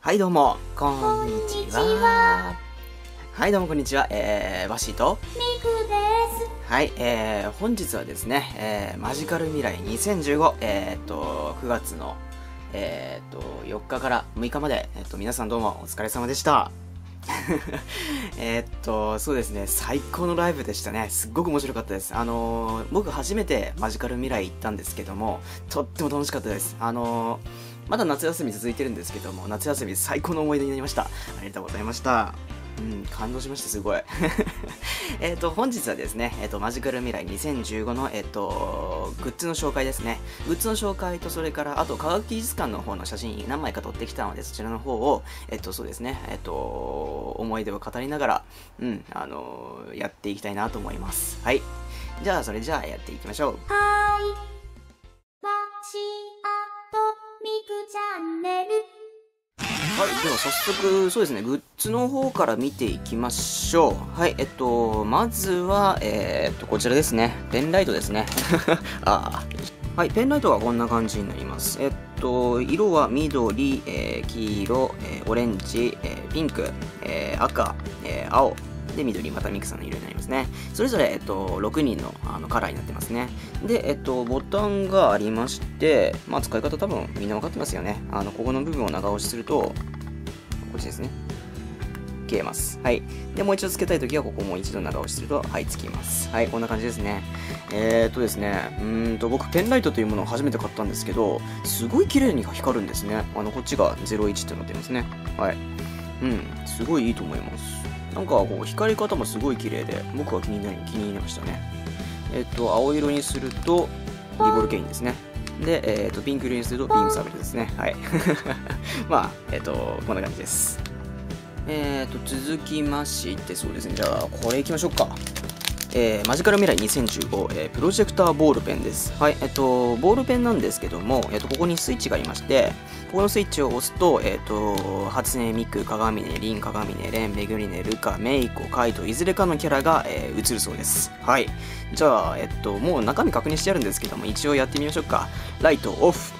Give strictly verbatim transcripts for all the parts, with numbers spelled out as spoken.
はいどうもこんにちは。はいどうもこんにちは。えー、バッシーとミクです。 はい、えー、本日はですね、えー、マジカル未来にせんじゅうご、えーっとくがつのえーっとよっかからむいかまで、えーっと皆さんどうもお疲れ様でした。えーっとそうですね、最高のライブでしたね。すっごく面白かったです。あのー、僕初めてマジカル未来行ったんですけども、とっても楽しかったです。あのー、まだ夏休み続いてるんですけども、夏休み最高の思い出になりました。ありがとうございました。うん、感動しました、すごい。えっと、本日はですね、えっと、マジカル未来にせんじゅうごの、えっと、グッズの紹介ですね。グッズの紹介と、それから、あと、科学技術館の方の写真何枚か撮ってきたので、そちらの方を、えっと、そうですね、えっと、思い出を語りながら、うん、あのー、やっていきたいなと思います。はい。じゃあ、それじゃあ、やっていきましょう。 はーい。バシアとミクチャンネル。 はい、では早速、そうですね、グッズの方から見ていきましょう。はい、えっと、まずは、えー、っと、こちらですね。ペンライトですね。あはい、ペンライトはこんな感じになります。えっと、色は緑、えー、黄色、えー、オレンジ、えー、ピンク、えー、赤、えー、青、で、緑、またミクさんの色になりますね。それぞれ、えっと、ろくにんのあのカラーになってますね。で、えっと、ボタンがありまして、まあ、使い方多分みんな分かってますよね。あの、ここの部分を長押しすると、こっちですね。消えます。はい。で、もう一度つけたいときは、ここもう一度長押しすると、はい、つきます。はい、こんな感じですね。えーっとですね、うーんと、僕、ペンライトというものを初めて買ったんですけど、すごい綺麗に光るんですね。あの、こっちがゼロいちってなってるんですね。はい。うん、すごいいいと思います。なんかこう光り方もすごい綺麗で、僕は気になり気に入りましたね。えっと青色にするとリボルケインですね。で、えっとピンク色にするとビームサーベルですね。はい。まあえっとこんな感じです。えっと続きましてそうですね。じゃあこれいきましょうか。えー、マジカル未来にせんじゅうご、えー、プロジェクターボールペンです。はい、えっと、ボールペンなんですけども、えっと、ここにスイッチがありまして、ここのスイッチを押すと、えっと、初音ミク、鏡音、リン、鏡音、レン、めぐりね、ルカ、メイコ、カイト、いずれかのキャラが、えー、映るそうです。はい。じゃあ、えっと、もう中身確認してあるんですけども、一応やってみましょうか。ライトオフ。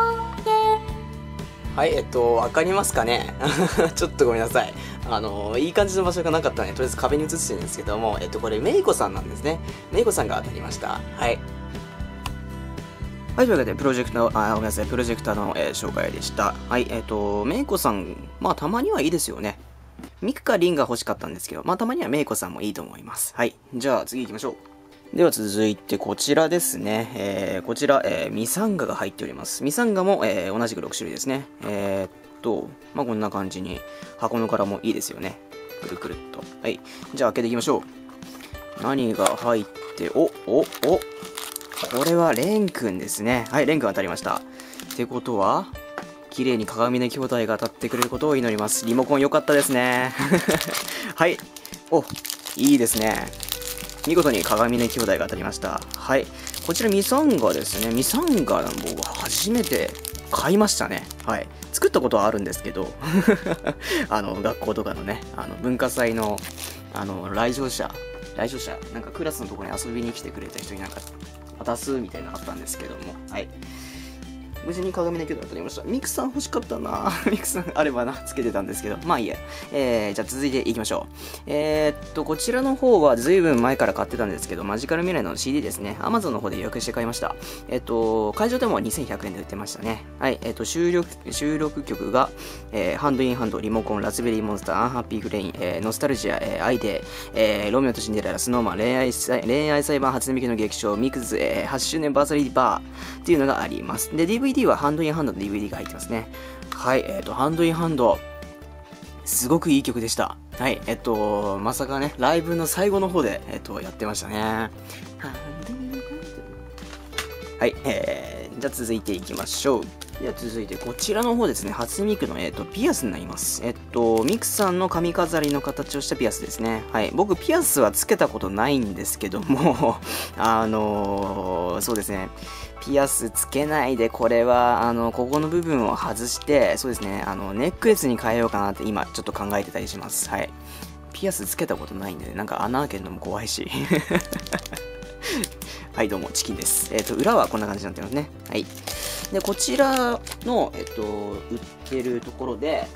はい、えっと、わかりますかねちょっとごめんなさい。あの、いい感じの場所がなかったので、とりあえず壁に映してるんですけども、えっと、これ、メイコさんなんですね。メイコさんが当たりました。はい。はい、というわけで、プロジェクター、あ、ごめんなさい、プロジェクターの、えー、紹介でした。はい、えっと、メイコさん、まあ、たまにはいいですよね。ミクかリンが欲しかったんですけど、まあ、たまにはメイコさんもいいと思います。はい。じゃあ、次行きましょう。では続いてこちらですね。えー、こちら、えー、ミサンガが入っております。ミサンガも、えー、同じくろくしゅるいですね。えー、っと、まあ、こんな感じに、箱の柄もいいですよね。くるくるっと。はい。じゃあ開けていきましょう。何が入って、お、お、お、これはレン君ですね。はい、レン君当たりました。ってことは、綺麗に鏡の兄弟が当たってくれることを祈ります。リモコン良かったですね。はい。お、いいですね。見事に鏡の兄弟が当たりました。はい。こちらミサンガですね。ミサンガ僕初めて買いましたね。はい。作ったことはあるんですけど、あの、学校とかのね、あの、文化祭の、あの、来場者、来場者、なんかクラスのところに遊びに来てくれた人になんか渡すみたいなのあったんですけども、はい。無事に鏡の兄弟当たりました。ミクさん欲しかったなミクさんあればな、つけてたんですけど。まあいいや。えー、じゃあ続いていきましょう。えー、っと、こちらの方は随分前から買ってたんですけど、マジカル未来の シーディー ですね。Amazon の方で予約して買いました。えー、っと、会場でもにせんひゃくえんで売ってましたね。はい。えー、っと、収録、収録曲が、えー、ハンドインハンド、リモコン、ラズベリーモンスター、アンハッピーフレイン、えー、ノスタルジア、えー、アイデー、えー、ロミオとシンデレラ、スノーマン、恋愛、恋愛裁判初音ミクの劇場、ミクズ、えー、はちしゅうねんバーサリーバーっていうのがあります。で、ディーブイディー はハンドインハンドの ディーブイディー が入ってますね。はい、えっと、ハンドインハンド、すごくいい曲でした。はい、えっと、まさかね、ライブの最後の方で、えっと、やってましたね。はい、えー、じゃあ続いていきましょう。では続いてこちらの方ですね、初音ミクの、えっと、ピアスになります。えっと、ミクさんの髪飾りの形をしたピアスですね。はい、僕ピアスはつけたことないんですけども、あのー、そうですね、ピアスつけないで、これは、あの、ここの部分を外して、そうですね、あの、ネックレスに変えようかなって今ちょっと考えてたりします。はい。ピアスつけたことないんで、ね、なんか穴開けるのも怖いし。はい、どうも、チキンです。えっと、裏はこんな感じになってますね。はい。で、こちらの、えっと、売ってるところで、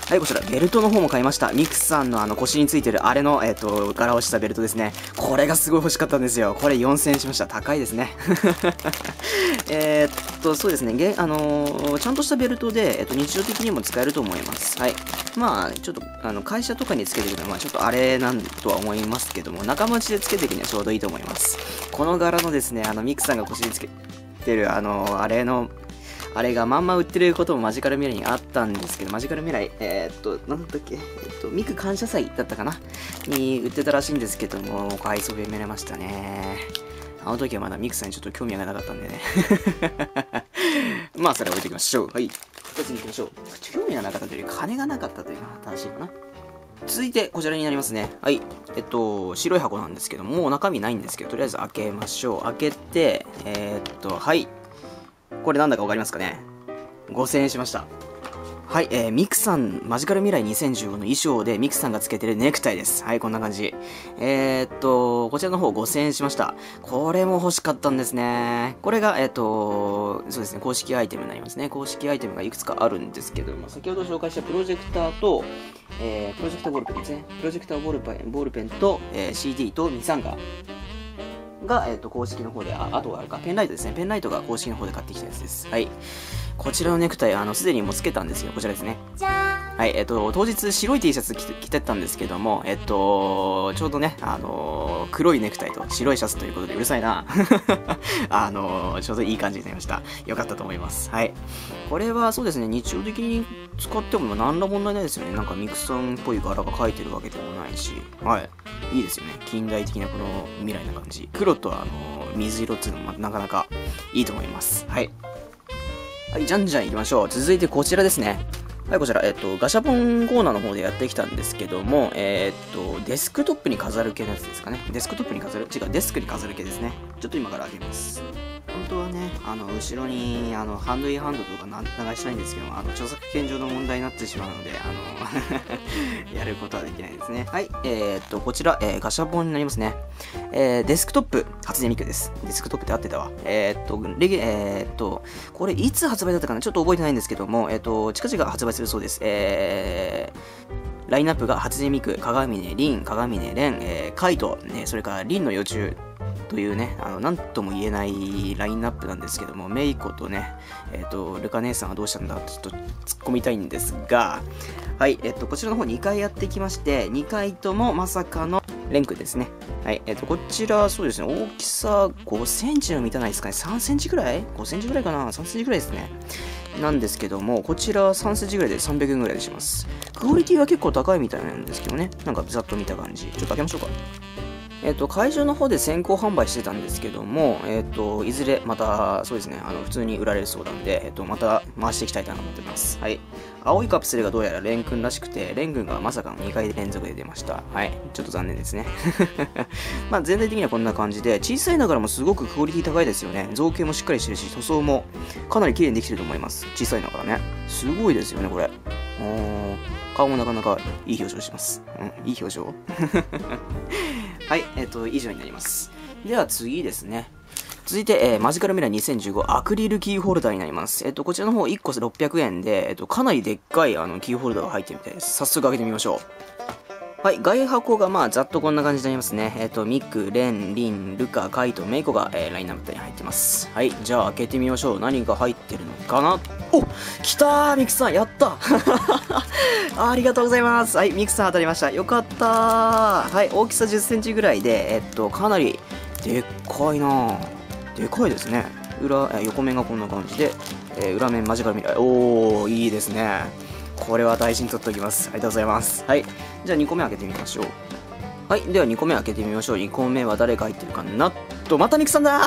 はい、こちら、ベルトの方も買いました。ミクさんのあの腰についてるあれの、えっと、柄をしたベルトですね。これがすごい欲しかったんですよ。これよんせんえんしました。高いですね。えっと、そうですね。げあのー、ちゃんとしたベルトで、えっと、日常的にも使えると思います。はい。まあ、ちょっと、あの、会社とかにつけてるのは、まあ、ちょっとあれなんとは思いますけども、仲間内でつけていくにはちょうどいいと思います。この柄のですね、あの、ミクさんが腰につけてる、あのー、あれの、あれがまんま売ってることもマジカル未来にあったんですけど、マジカル未来、えー、っと、なんだっけ、えー、っと、ミク感謝祭だったかなに売ってたらしいんですけども、買いそびれましたね。あの時はまだミクさんにちょっと興味がなかったんでね。まあ、それは置いておきましょう。はい。二つに行きましょう。興味がなかったというより、金がなかったというのが正しいかな。続いて、こちらになりますね。はい。えっと、白い箱なんですけども、もう中身ないんですけど、とりあえず開けましょう。開けて、えー、っと、はい。これなんだかわかりますかね。ごせんえんしました。はい、えー、ミクさん、マジカル未来にせんじゅうごの衣装でミクさんがつけてるネクタイです。はい、こんな感じ。えー、っと、こちらの方ごせんえんしました。これも欲しかったんですね。これが、えー、っと、そうですね、公式アイテムになりますね。公式アイテムがいくつかあるんですけども、先ほど紹介したプロジェクターと、えー、プロジェクターボールペンですね。プロジェクターボールペン、ボールペンと、えー、シーディー とミサンガが、えー、と公式の方で、あ、あとはあれか、ペンライトですね。ペンライトが公式の方で買ってきたやつです。はい。こちらのネクタイ、あの、すでにもうつけたんですよ。こちらですね。 じゃーん。 はい、えっと、当日白い T シャツ着て着てたんですけども、えっと、ちょうどね、あのー、黒いネクタイと白いシャツということで、うるさいな。あのー、ちょうどいい感じになりました。よかったと思います。はい。これはそうですね、日常的に使っても何ら問題ないですよね。なんかミクさんっぽい柄が描いてるわけでもないし、はい。いいですよね。近代的なこの未来な感じ。黒とあのー、水色っていうのもなかなかいいと思います。はい。はい、じゃんじゃん行きましょう。続いてこちらですね。はい、こちら、えっと、ガシャポンコーナーの方でやってきたんですけども、えー、っと、デスクトップに飾る系のやつですかね。デスクトップに飾る違う、デスクに飾る系ですね。ちょっと今から開けます。本当はね、あの、後ろに、あの、ハンドインハンドとかな流したいんですけども、あの、著作権上の問題になってしまうので、あの、やることはできないですね。はい、えー、っと、こちら、えー、ガシャポンになりますね。えー、デスクトップ、初音ミクです。デスクトップって合ってたわ。えー、っと、レゲ、えー、っと、これいつ発売だったかなちょっと覚えてないんですけども、えー、っと、近々発売するそうです。えー、ラインナップが初音ミク、鏡音凛、鏡音蓮、えー、カイト、ね、それから凛の幼虫、というね、あの、なんとも言えないラインナップなんですけども、メイコとね、えっと、ルカ姉さんはどうしたんだとちょっと突っ込みたいんですが、はい、えっと、こちらの方にかいやってきまして、にかいともまさかのレンクですね。はい、えっと、こちら、そうですね、大きさごセンチの満たないですかね、さんセンチぐらい ?ご センチぐらいかな ?さんセンチぐらいですね。なんですけども、こちらさんセンチぐらいでさんびゃくえんぐらいでします。クオリティは結構高いみたいなんですけどね、なんかざっと見た感じ。ちょっと開けましょうか。えっと、会場の方で先行販売してたんですけども、えっと、いずれまた、そうですね、あの、普通に売られるそうなんで、えっと、また回していきたいと思ってます。はい。青いカプセルがどうやらレン君らしくて、レン君がまさかのにかい連続で出ました。はい。ちょっと残念ですね。まあ、全体的にはこんな感じで、小さいながらもすごくクオリティ高いですよね。造形もしっかりしてるし、塗装もかなり綺麗にできてると思います。小さいながらね。すごいですよね、これ。おー、顔もなかなかいい表情します。うん、いい表情はい、えっと、以上になります。では次ですね。続いて、えー、マジカルミラーにせんじゅうごアクリルキーホルダーになります。えっと、こちらの方いっころっぴゃくえんで、えっと、かなりでっかいあのキーホルダーが入ってるみたいです。早速開けてみましょう。はい、外箱がまあざっとこんな感じになりますね。えっと、ミク、レン、リン、ルカ、カイト、メイコが、えー、ラインナップに入ってます。はい、じゃあ開けてみましょう。何が入ってるのかな。お、来たーミクさん、やったあ, ありがとうございます。はい、ミクさん当たりました。よかったー。はい、大きさじゅっセンチぐらいで、えっと、かなりでっかいなー。でかいですね。裏、え横面がこんな感じで、えー、裏面マジカルミラー。おー、いいですね。これは大事に取っておきます。ありがとうございます。はい。じゃあにこめ開けてみましょう。はい。ではにこめ開けてみましょう。にこめは誰が入ってるかなと、またミクさんだ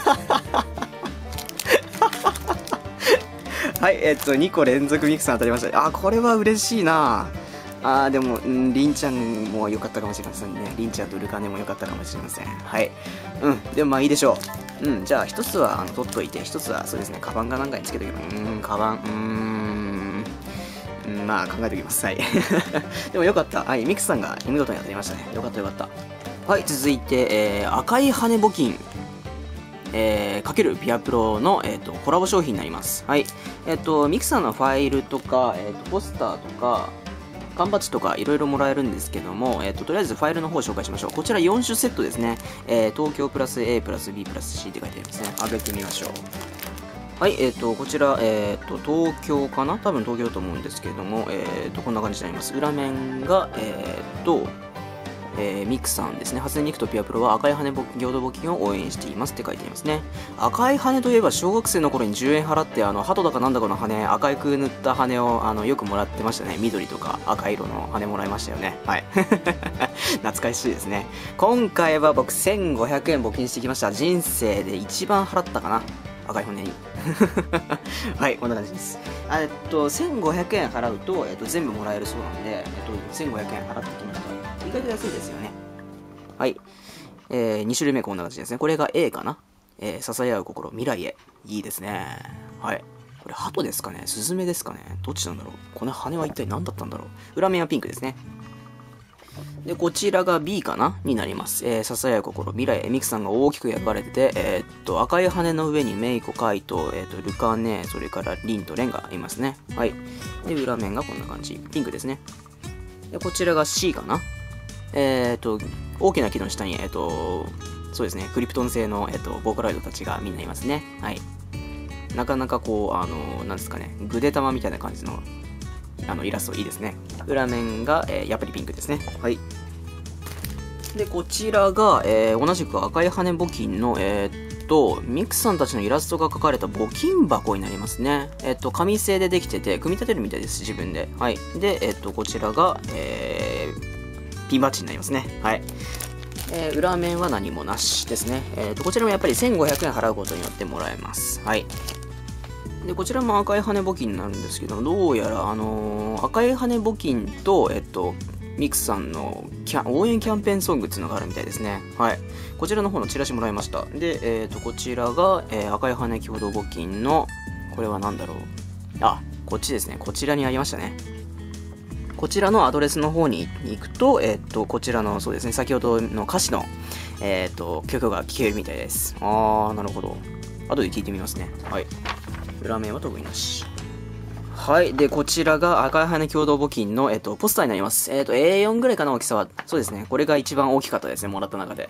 はい。えっと、にこ連続ミクさん当たりました。あ、これは嬉しいなあー、でも、んリンちゃんも良かったかもしれませんね。リンちゃんとルカネも良かったかもしれません。はい。うん。でもまあいいでしょう。うん。じゃあ、一つはあの取っといて、一つはそうですね、カバンかなんかにつけとけば、うーん、カバン、うーん、うんまあ考えておきます。はい。でもよかった。はい。ミクさんが見事に当たりましたね。よかったよかった。はい。続いて、えー、赤い羽募金。えー、かけるビアプロの、えーと、コラボ商品になります。はい。えっ、ー、と、ミクさんのファイルとか、えっ、ー、と、ポスターとか、 缶バッジとかいろいろもらえるんですけども、えっと、とりあえずファイルの方を紹介しましょう。こちらよん種セットですね。えー、東京プラス A プラス B プラス C って書いてありますね。開けてみましょう。はい、えっ、ー、と、こちら、えっ、ー、と、東京かな多分東京だと思うんですけれども、えっ、ー、と、こんな感じになります。裏面が、えっ、と、えー、ミクさんですね。初音ミクとピアプロは赤い羽共同募金を応援していますって書いてありますね。赤い羽といえば小学生の頃にじゅうえん払って、あの、鳩だかなんだかの羽、赤く塗った羽を、あの、よくもらってましたね。緑とか赤色の羽もらいましたよね。はい。懐かしいですね。今回は僕せんごひゃくえん募金してきました。人生で一番払ったかな。赤い骨に。はい、こんな感じです。えっと、せんごひゃくえん払うと、えっと、全部もらえるそうなんで、えっと、せんごひゃくえん払ってきました。意外と安いですよね。はい。えー、に種類目こんな感じですね。これが A かな。えー、支え合う心、未来へ。いいですね。はい。これ、鳩ですかね、スズメですかね、どっちなんだろう。この羽は一体何だったんだろう。裏面はピンクですね。で、こちらが B かなになります。えー、支え合う心、未来へ。ミクさんが大きく焼かれてて、えー、っと、赤い羽の上にメイコ、カイト、えー、っと、ルカネ、それからリンとレンがいますね。はい。で、裏面がこんな感じ。ピンクですね。で、こちらが C かな。えー、っと、大きな木の下に、えー、っと、そうですね、クリプトン製の、えー、っと、ボーカロイドたちがみんないますね。はい。なかなかこう、あの、なんですかね、グデ玉みたいな感じの、あの、イラストいいですね。裏面が、えー、やっぱりピンクですね。はい。で、こちらが、えー、同じく赤い羽募金の、えー、っと、ミクさんたちのイラストが描かれた募金箱になりますね。えー、っと、紙製でできてて、組み立てるみたいです、自分で。はい。で、えー、っと、こちらが、えー、ピンバッジになりますね。はい。えー、裏面は何もなしですね。えー、と、こちらもやっぱりせんごひゃくえん払うことによってもらえます。はい。で、こちらも赤い羽募金になるんですけど、どうやら、あのー、赤い羽募金と、えっと、ミクさんのキャ応援キャンペーンソングっていうのがあるみたいですね。はい。こちらの方のチラシもらいました。で、えっと、こちらが、えー、赤い羽共同募金の、これは何だろう。あ、こっちですね。こちらにありましたね。こちらのアドレスの方に行くと、えっと、こちらの、そうですね、先ほどの歌詞の、えっと、曲が聴けるみたいです。あー、なるほど。後で聞いてみますね。はい。裏面は特になし。はい。で、こちらが赤い羽共同募金の、えっと、ポスターになります。えっと、エーよん ぐらいかな、大きさは。そうですね。これが一番大きかったですね、もらった中で。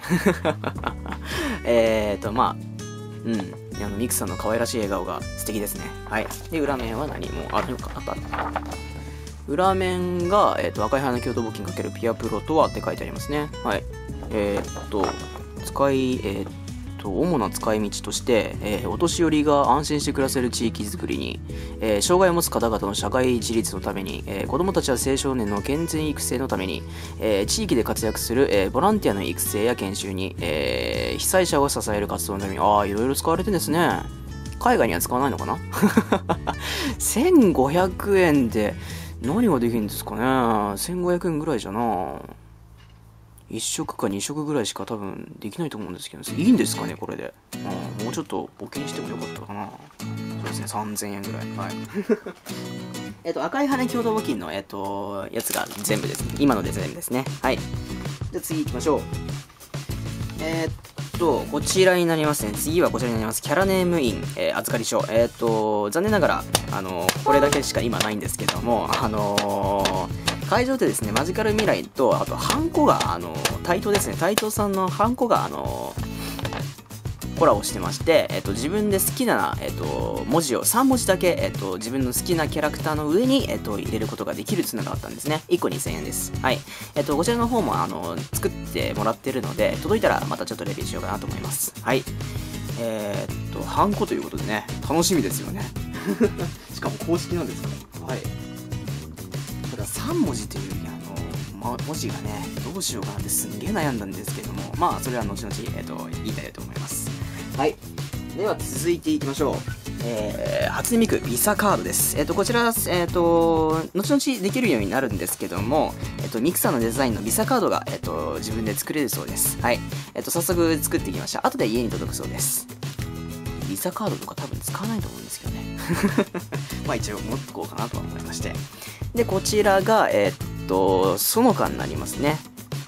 えっと、まあ、うん。あの、ミクさんの可愛らしい笑顔が素敵ですね。はい。で、裏面は何もあるのか、あった。裏面が、えっと、赤い羽共同募金×ピアプロとはって書いてありますね。はい。えー、っと、使い、えー、っと、主な使い道として、えー、お年寄りが安心して暮らせる地域づくりに、えー、障害を持つ方々の社会自立のために、えー、子どもたちや青少年の健全育成のために、えー、地域で活躍する、えー、ボランティアの育成や研修に、えー、被災者を支える活動のために、ああ、いろいろ使われてるんですね。海外には使わないのかなせんごひゃくえんで、何ができるんですかね。せんごひゃくえんぐらいじゃな。いっ食かに食ぐらいしか多分できないと思うんですけど、いいんですかね、これで。うん、もうちょっと募金してもよかったかな。そうですね、さんぜんえんぐらい。はい。えっと、赤い羽共同募金の、えっと、やつが全部です。今ので全部ですね。はい。じゃあ次行きましょう。えー、っと、こちらになりますね。次はこちらになります。キャラネームイン、えー、預かり書。えー、っと、残念ながら、あのー、これだけしか今ないんですけども、あのー、会場でですね、マジカル未来と、あと、ハンコが、あのー、タイトですね。タイトさんのハンコが、あのー、コラボしてまして、えっと、自分で好きな、えっと、文字をさん文字だけ、えっと、自分の好きなキャラクターの上に、えっと、入れることができるっていうのがあったんですね。いっこにせんえんです。はい。えっと、こちらの方も、あの、作ってもらってるので、届いたらまたちょっとレビューしようかなと思います。はい。えー、っと、ハンコということでね、楽しみですよね。しかも公式なんですかね。はい。たださん文字というより、あの、ま、文字がね、どうしようかなってすんげえ悩んだんですけども、まあ、それは後々、えっと、言いたいと思います。はい。では続いていきましょう。えー、初音ミクビザカードです。えっ、ー、と、こちら、えっ、ー、と、後々できるようになるんですけども、えっ、ー、と、ミクさんのデザインのビザカードが、えっ、と、自分で作れるそうです。はい。えっ、と、早速作ってきました。後で家に届くそうです。ビザカードとか多分使わないと思うんですけどね。まあ一応持ってこうかなと思いまして。で、こちらが、えっと、その他になりますね。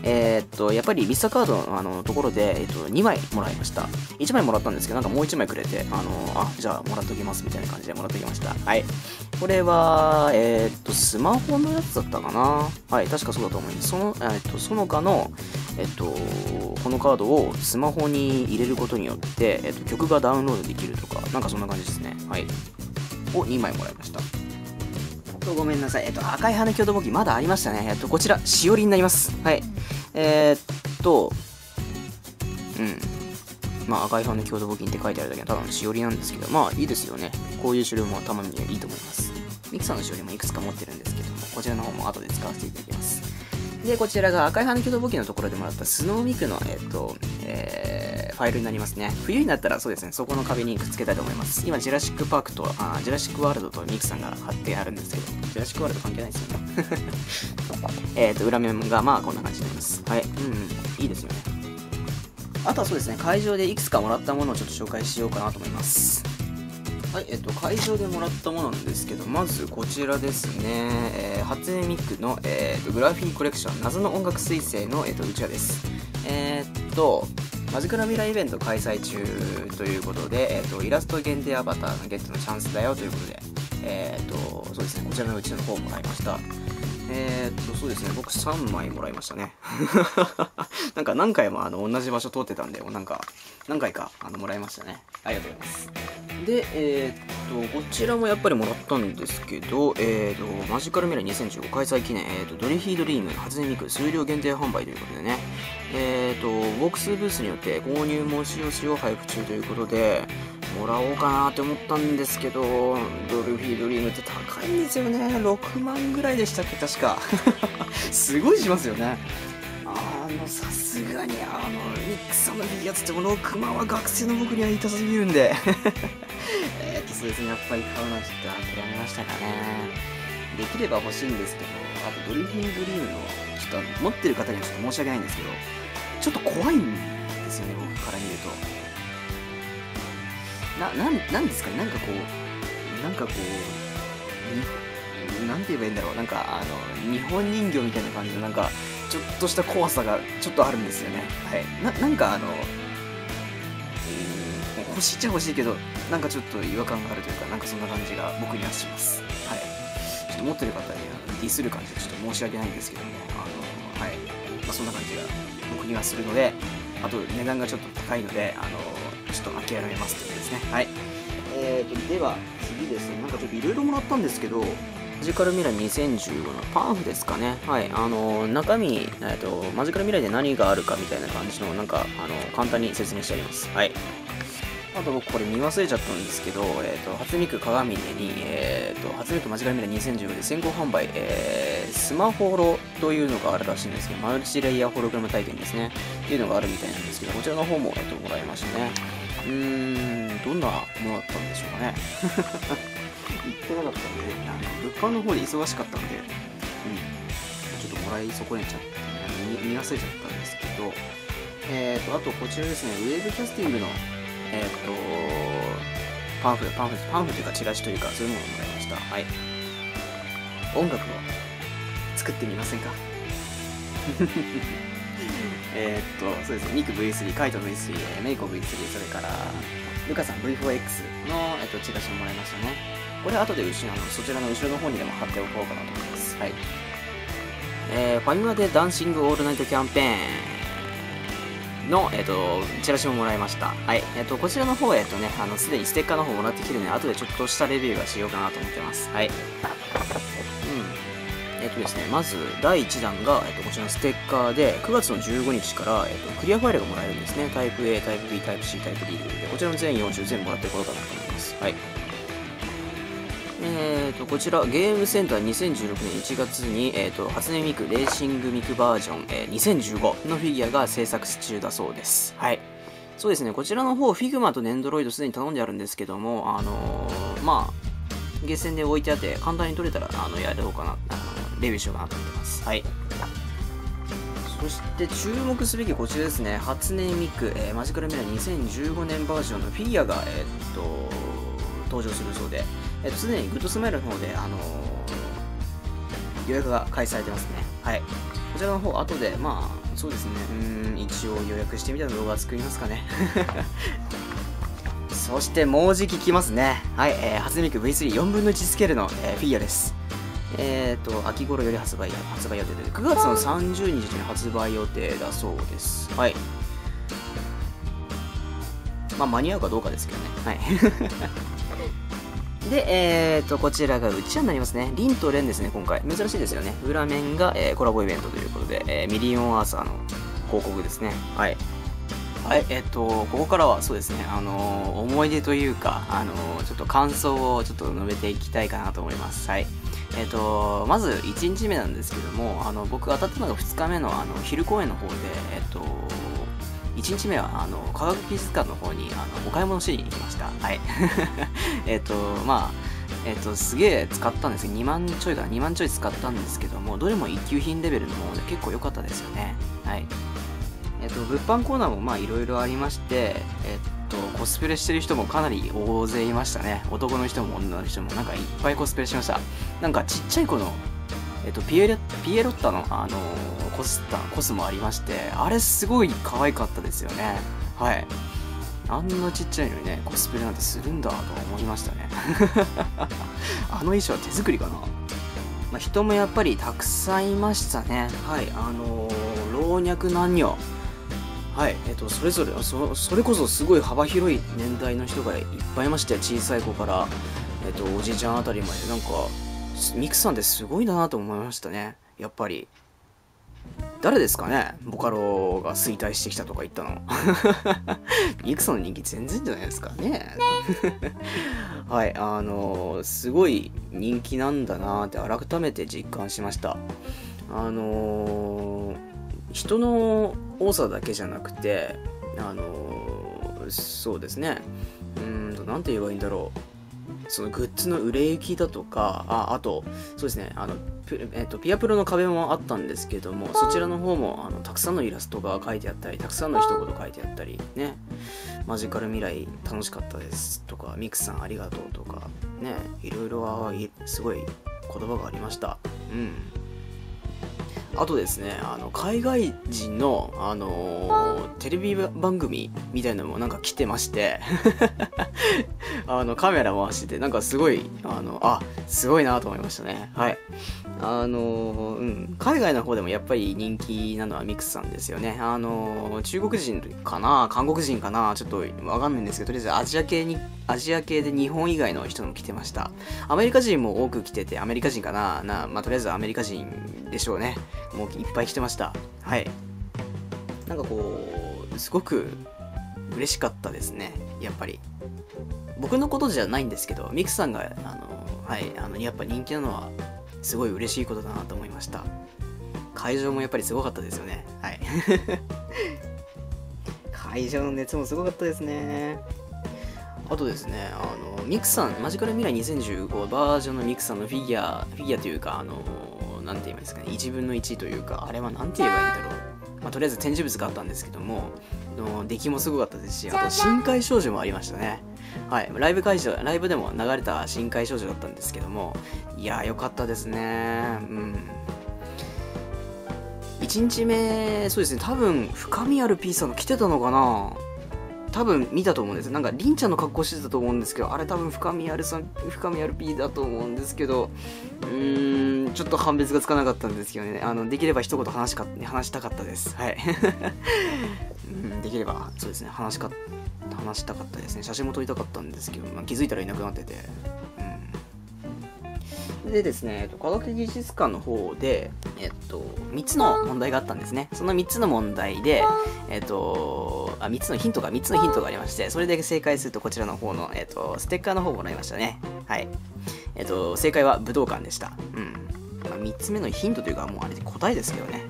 えー、っと、やっぱりビスタカードのあのところで、えー、っと、にまいもらいました。いちまいもらったんですけど、なんかもういちまいくれて、あの、あ、じゃあもらっときますみたいな感じでもらっときました。はい。これは、えー、っと、スマホのやつだったかな。はい、確かそうだと思います。その、えー、っと、その他の、えっと、このカードをスマホに入れることによって、えっと、曲がダウンロードできるとか、なんかそんな感じですね。はい。をにまいもらいました。とごめんなさい。えっと、赤い羽京都簿記まだありましたね。えっと、こちら、しおりになります。はい。えー、っと、うん。まあ、赤い羽京都簿記って書いてあるだけのただのしおりなんですけど、まあ、いいですよね。こういう種類もたまにはいいと思います。ミキさんのしおりもいくつか持ってるんですけども、こちらの方も後で使わせていただきます。で、こちらが赤い羽京都簿記のところでもらったスノーミクの、えっと、えー、ファイルになりますね。冬になったらそうですね、そこの壁にくっつけたいと思います。今、ジュラシックパークと、あジュラシックワールドとミクさんが貼ってあるんですけど、ジュラシックワールド関係ないですよね。えっと、裏面がまあこんな感じになります。はい。うん、うん、いいですよね。あとはそうですね、会場でいくつかもらったものをちょっと紹介しようかなと思います。はい、えっと、会場でもらったものなんですけど、まずこちらですね、えー、初音ミクの、えーと、グラフィーコレクション、謎の音楽彗星の、えーと、うちわです。えー、っと、マジカル未来イベント開催中ということで、えーと、イラスト限定アバターのゲットのチャンスだよということで、えーと、そうですね、こちらのうちの方もらいました。えーっと、そうですね、僕さんまいもらいましたね。なんか何回もあの同じ場所通ってたんで、なんか何回かあのもらいましたね。ありがとうございます。で、えーっと、こちらもやっぱりもらったんですけど、えーっと、マジカルミラーにせんじゅうご開催記念、えーっと、ドリフィードリーム初音ミク数量限定販売ということでね、えーっと、ボックスブースによって購入申し寄せを配布中ということで、もらおうかなって思ったんですけど、ドルフィードリームって高いんですよね。ろくまんぐらいでしたっけ、確か。すごいしますよね。あの、さすがに、あの、ミックさんのフィギュアつってもろくまんは学生の僕には痛すぎるんで。えっと、そうですね、やっぱり買うのはちょっと諦めましたかね。できれば欲しいんですけど、あとドルフィードリームの、ちょっと持ってる方にはちょっと申し訳ないんですけど、ちょっと怖いんですよね、僕から見ると。な、なん、なんですかね、なんかこう、なんかこう、なんて言えばいいんだろう、なんか、あの、日本人形みたいな感じの、なんか、ちょっとした怖さがちょっとあるんですよね。はい。な、なんかあの、欲しいっちゃ欲しいけど、なんかちょっと違和感があるというか、なんかそんな感じが僕にはします。はい。ちょっと持ってる方にディスる感じでちょっと申し訳ないんですけども、あの、はい。まあ、そんな感じが僕にはするので、あと値段がちょっと高いので、あの、ちょっと諦めますということですね。はい。えーと、では、次ですね。なんかちょっといろいろもらったんですけど、マジカルミラーにせんじゅうごのパンフですかね。はい。あの、中身、えっと、マジカルミラーで何があるかみたいな感じの、なんか、あの、簡単に説明してあります。はい。あと僕これ見忘れちゃったんですけど、えっと、初ミク鏡に、えっと、初ミクマジカルミラーにせんじゅうごで先行販売、えー、スマホロというのがあるらしいんですけど、マルチレイヤーホログラム体験ですね。っていうのがあるみたいなんですけど、こちらの方も、えっと、もらいましたね。うーん、どんなものだったんでしょうかね。言ってなかったんで、あの、物販の方で忙しかったんで、うん、ちょっともらい損ねちゃって、見、見忘れちゃったんですけど、えっと、あとこちらですね、ウェーブキャスティングの、えっと、パンフ、パンフ、パンフというかチラシというか、そういうものをもらいました。はい。音楽を作ってみませんか？えっと、そうですね、ミク ブイスリー、カイト ブイスリー、メイコ ブイスリー、それから、ルカさん ブイフォーエックス の、えっと、チラシをもらいましたね。これ後で後ろの、そちらの後ろの方にでも貼っておこうかなと思います。はい。えー、ファミマでダンシングオールナイトキャンペーンの、えっと、チラシももらいました。はい。えっと、こちらの方、えっとね、あの、すでにステッカーの方もらってきてるので、後でちょっとしたレビューがしようかなと思ってます。はい。うん。えっとですね、まず、だいいちだんが、えっと、こちらのステッカーで、くがつのじゅうごにちから、えっと、クリアファイルがもらえるんですね。タイプ A、タイプ B、タイプ C、タイプ D で、こちらの全よん種全部もらっていこうかなと思います。はい。えーと、こちら、ゲームセンターにせんじゅうろくねんいちがつに、えーと、初音ミク、レーシングミクバージョン、えー、にせんじゅうごのフィギュアが制作中だそうです。はい。そうですね、こちらの方、フィグマとネンドロイドすでに頼んであるんですけども、あのー、まあ、ゲーセンで置いてあって、簡単に取れたら、あの、やろうかな、あの、レビューしようかなと思ってます。はい。そして注目すべきこちらですね、初音ミク、えー、マジカルミラーにせんじゅうごねんバージョンのフィギュアが、えー、っと、登場するそうで、えっと、すでにグッドスマイルの方で、あのー、予約が開催されてますね。はい。こちらの方、後で、まあ、 そうですね、うーん、一応予約してみた動画作りますかね。そしてもうじき来ますね。はい、えー、初音ミク ブイスリーよんぶんのいちスケールの、えー、フィギュアです。えーと、秋頃より発売、発売予定で、くがつのさんじゅうにちに発売予定だそうです。はい。まあ、間に合うかどうかですけどね。はい。で、えーと、こちらがうちわになりますね。リンとレンですね、今回。珍しいですよね。裏面が、えー、コラボイベントということで、えー、ミリオンアーサーの広告ですね。はい。はい、えっと、ここからはそうですね、あのー、思い出というか、あのー、ちょっと感想をちょっと述べていきたいかなと思います。はい。えっと、まずいちにちめなんですけども、あの、僕当たったのがふつかめの、あの、昼公演の方で、えっと、いちにちめは、あの、科学技術館の方に、あの、お買い物しに行きました。はい。えっと、まあ、えっと、すげえ使ったんですけど、にまんちょいかな、にまんちょい使ったんですけども、どれも一級品レベルのもので結構良かったですよね。はい。えっと、物販コーナーもまあいろいろありまして、えっと、コスプレしてる人もかなり大勢いましたね。男の人も女の人もなんかいっぱいコスプレしました。なんかちっちゃい子の、えっと、ピエロ、ピエロッタの、あのー、コスタ、コスもありまして、あれすごい可愛かったですよね。はい。あんなちっちゃいのにね、コスプレなんてするんだと思いましたね。あの衣装は手作りかな。まあ、人もやっぱりたくさんいましたね。はい。あのー、老若男女。はい、えっと、それぞれそ、それこそすごい幅広い年代の人がいっぱいいまして、小さい子から、えっと、おじいちゃんあたりまで、なんか、ミクさんってすごいなと思いましたね、やっぱり。誰ですかね、ボカロが衰退してきたとか言ったの。ミクさんの人気全然じゃないですかね。はい、あのー、すごい人気なんだなって改めて実感しました。あのー、人の多さだけじゃなくて、あのー、そうですね、うーんと、なんて言えばいいんだろう、そのグッズの売れ行きだとか、あ、あと、そうですね、あの、えっと、ピアプロの壁もあったんですけども、そちらの方も、あの、たくさんのイラストが書いてあったり、たくさんの一言書いてあったり、ね、マジカル未来楽しかったですとか、ミクさんありがとうとか、ね、いろいろ、すごい言葉がありました。うん。あとですね、あの海外人の、あのー、テレビ番組みたいなのもなんか来てましてあのカメラ回してて、なんかすごい、あの、あ、すごいなと思いましたね。はい。あのー、うん、海外の方でもやっぱり人気なのはミクさんですよね。あのー、中国人かな、韓国人かな、ちょっとわかんないんですけど、とりあえずアジア系に、アジア系で日本以外の人も来てました。アメリカ人も多く来てて、アメリカ人かな、な、まあ、とりあえずアメリカ人でしょうね。もういっぱい来てました。はい。なんかこう、すごく嬉しかったですね。やっぱり。僕のことじゃないんですけど、ミクさんが、あの、はい、あの、やっぱ人気なのは、すごい嬉しいことだなと思いました。会場もやっぱりすごかったですよね。はい。会場の熱もすごかったですね。あとですね、あの、ミクさん、マジカル未来にせんじゅうごバージョンのミクさんのフィギュア、フィギュアというか、あの、なんて言いますかね、いちぶんのいちというか、あれはなんて言えばいいんだろう。まあ、とりあえず展示物があったんですけども、の出来もすごかったですし、あと深海少女もありましたね。はい、ライブ会場、ライブでも流れた深海少女だったんですけども、いやー、よかったですね。うん。いちにちめ、そうですね、多分、深みある P さんが来てたのかな、多分見たと思うんです。なんか、りんちゃんの格好してたと思うんですけど、あれ多分深みあるさん、深みある P だと思うんですけど、うーん、ちょっと判別がつかなかったんですけどね、あの、できれば一言話しか、話したかったです。はい。うん、できれば、そうですね、話しか、話したかったですね。写真も撮りたかったんですけど、まあ、気づいたらいなくなってて。うん、でですね、科学技術館の方で、えっと、みっつの問題があったんですね。そのみっつの問題で、えっと、あ、みっつのヒントが、みっつのヒントがありまして、それで正解するとこちらの方の、えっと、ステッカーの方をもらいましたね。はい。えっと、正解は武道館でした。うん。まあ、みっつめのヒントというか、もうあれ答えですけどね。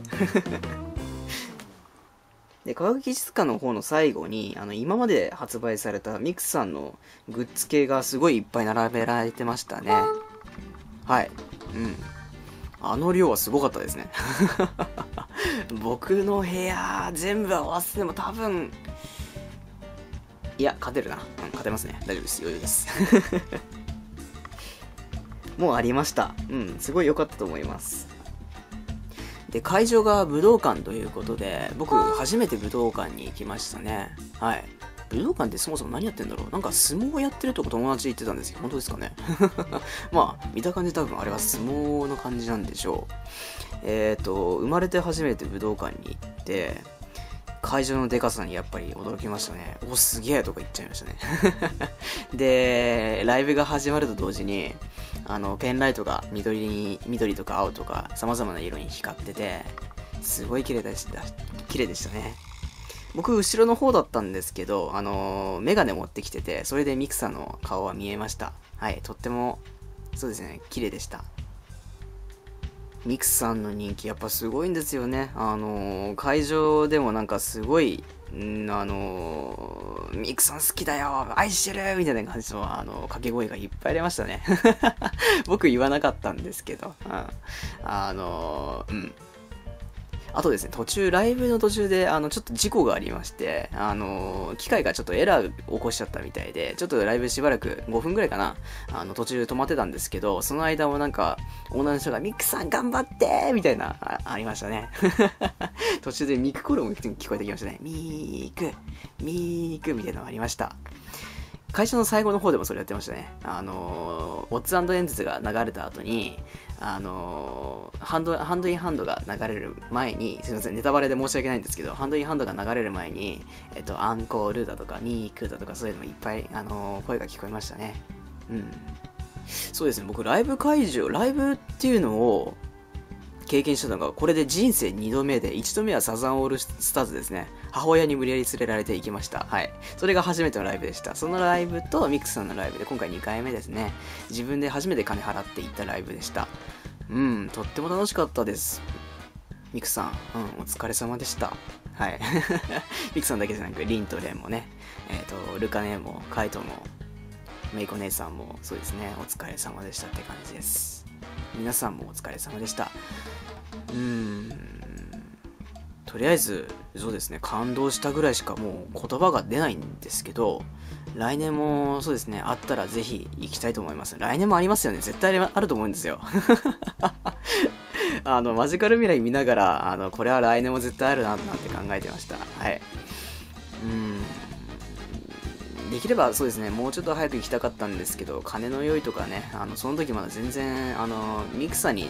で、科学技術館の方の最後に、あの、今まで発売されたミクさんのグッズ系がすごいいっぱい並べられてましたね。はい。うん。あの量はすごかったですね。僕の部屋、全部合わせても多分、いや、勝てるな。うん、勝てますね。大丈夫です。余裕です。もうありました。うん、すごい良かったと思います。 で、会場が武道館ということで、僕、初めて武道館に行きましたね。はい。武道館ってそもそも何やってんだろう。なんか相撲やってるとこ友達言ってたんですけど、本当ですかね。まあ、見た感じ多分あれは相撲の感じなんでしょう。えっと、生まれて初めて武道館に行って、会場のでかさにやっぱり驚きましたね。お、すげえとか言っちゃいましたね。で、ライブが始まると同時に、あの、ペンライトが緑に、緑とか青とか様々な色に光ってて、すごい綺麗でした。綺麗でしたね。僕、後ろの方だったんですけど、あのー、メガネ持ってきてて、それでミクさんの顔は見えました。はい、とっても、そうですね、綺麗でした。ミクさんの人気やっぱすごいんですよね。あのー、会場でもなんかすごい、んあのー、ミクさん好きだよ愛してるみたいな感じの、あのー、掛け声がいっぱい出ましたね。僕言わなかったんですけど、うん、あのー、うん。あとですね、途中、ライブの途中で、あの、ちょっと事故がありまして、あの、機械がちょっとエラー起こしちゃったみたいで、ちょっとライブしばらくごふんぐらいかな、あの、途中止まってたんですけど、その間もなんか、オーナーの人が、ミクさん頑張ってみたいな、あ、ありましたね。途中でミクコールも聞こえてきましたね。ミーク、ミークみたいなのがありました。会社の最後の方でもそれやってましたね。あのー、オッズ&エンズが流れた後に、あのー、ハンド、ハンドインハンドが流れる前に、すいません、ネタバレで申し訳ないんですけど、ハンドインハンドが流れる前に、えっと、アンコールだとか、ミークだとか、そういうのいっぱい、あのー、声が聞こえましたね。うん。そうですね、僕、ライブ会場、ライブっていうのを、経験したのが、これで人生にどめで、いちどめはサザンオールスターズですね。母親に無理やり連れられて行きました。はい。それが初めてのライブでした。そのライブとミックスさんのライブで、今回にかいめですね。自分で初めて金払って行ったライブでした。うん、とっても楽しかったです。ミックスさん、うん、お疲れ様でした。はい。ミックスさんだけじゃなく、リンとレンもね、えっと、ルカネも、カイトも、メイコ姉さんも、そうですね、お疲れ様でしたって感じです。皆さんもお疲れ様でした。うーん、とりあえずそうですね、感動したぐらいしかもう言葉が出ないんですけど、来年もそうですね、あったらぜひ行きたいと思います。来年もありますよね、絶対あると思うんですよ。あのマジカル未来見ながら、あのこれは来年も絶対あるななんて考えてました。はい。うーん、できればそうですね、もうちょっと早く行きたかったんですけど、金の用意とかね、あのその時まだ全然あのミクサに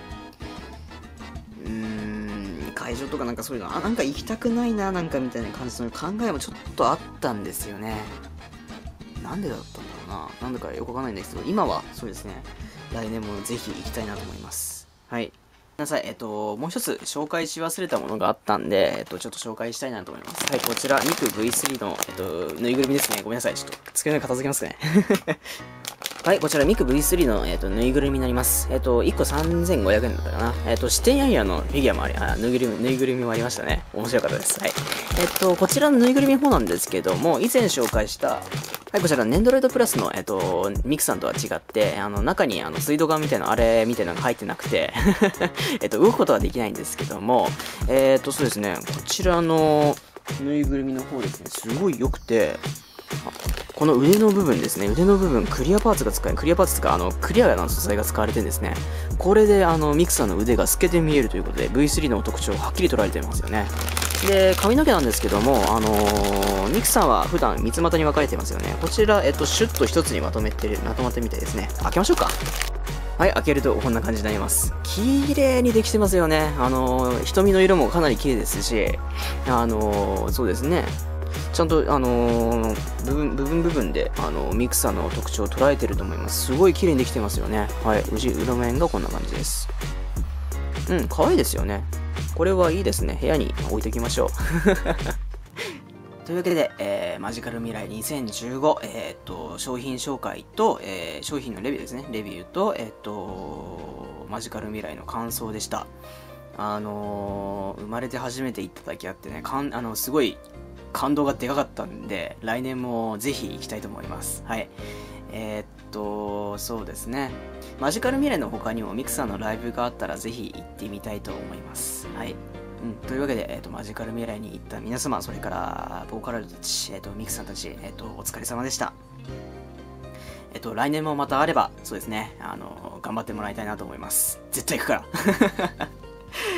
うーん会場とかなんかそういうの、あ、なんか行きたくないななんかみたいな感じの考えもちょっとあったんですよね。なんでだったんだろうな、なんだかよくわかんないんですけど、今はそうですね、来年もぜひ行きたいなと思います。はい。ごめんなさい、えっと、もう一つ紹介し忘れたものがあったんで、えっと、ちょっと紹介したいなと思います。はい、こちら、ミク ブイスリー の、えっと、ぬいぐるみですね。ごめんなさい、ちょっと、机の上片付けますね。はい、こちら、ミク ブイスリー の、えっと、ぬいぐるみになります。えっと、いっこさんぜんごひゃくえんだったかな。えっと、シテンアイアのフィギュアもあり、あ、ぬいぐるみ、ぬいぐるみもありましたね。面白かったです。はい。えっと、こちらのぬいぐるみの方なんですけども、以前紹介した、はい、こちら、ネンドロイドプラスの、えっと、ミクさんとは違って、あの、中に、あの、水道管みたいな、あれ、みたいなのが入ってなくて、えっと、動くことはできないんですけども、えっと、そうですね、こちらの、ぬいぐるみの方ですね、すごい良くて、この腕の部分ですね、腕の部分、クリアパーツが使える、クリアパーツとか、あの、クリアな素材が使われてるんですね。これで、あの、ミクさんの腕が透けて見えるということで、ブイスリー の特徴をはっきり捉えてますよね。で、髪の毛なんですけども、あのー、ミクさんは普段三つ股に分かれてますよね。こちら、えっと、シュッと一つにまとめてる、まとまってるみたいですね。開けましょうか。はい、開けるとこんな感じになります。綺麗にできてますよね。あのー、瞳の色もかなり綺麗ですし、あのー、そうですね。ちゃんと、あのー、部分、部分部分で、あのー、ミクさんの特徴を捉えてると思います。すごい綺麗にできてますよね。はい、裏面がこんな感じです。うん、可愛いですよね。これはいいですね。部屋に置いておきましょう。というわけで、えー、マジカル未来にせんじゅうご、えー、っと、商品紹介と、えー、商品のレビューですね。レビューと、えー、っと、マジカル未来の感想でした。あのー、生まれて初めて行っただけあってね、かん、あの、すごい感動がでかかったんで、来年もぜひ行きたいと思います。はい。えー、っと、そうですね。マジカル未来の他にもミクさんのライブがあったらぜひ行ってみたいと思います。はい。うん、というわけで、えー、とマジカル未来に行った皆様、それからボーカルたち、えー、とミクさんたち、えー、とお疲れ様でした。えっ、と、来年もまたあれば、そうですね、あの、頑張ってもらいたいなと思います。絶対行くから。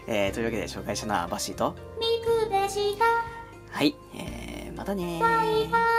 えー、というわけで紹介したのはバッシーとミクでした。 はい、えー、またねー。 バイバイ。